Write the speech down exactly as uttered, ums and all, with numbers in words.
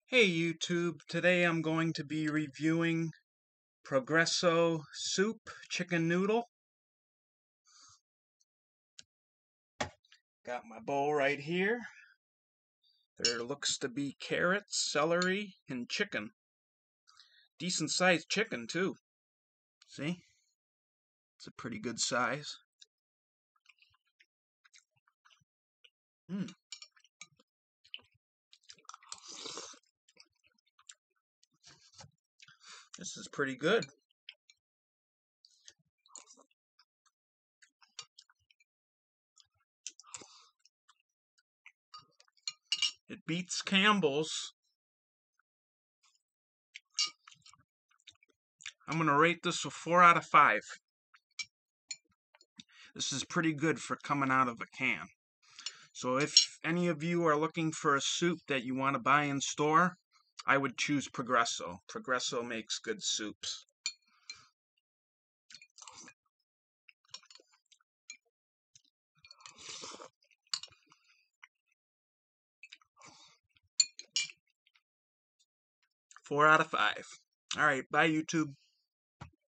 Hey YouTube, today I'm going to be reviewing Progresso soup, chicken noodle. Got my bowl right here. There looks to be carrots, celery, and chicken. Decent sized chicken too. See? It's a pretty good size. Mm. This is pretty good. It beats Campbell's. I'm going to rate this a four out of five. This is pretty good for coming out of a can. So if any of you are looking for a soup that you want to buy in store, I would choose Progresso. Progresso makes good soups. Four out of five. All right, bye YouTube.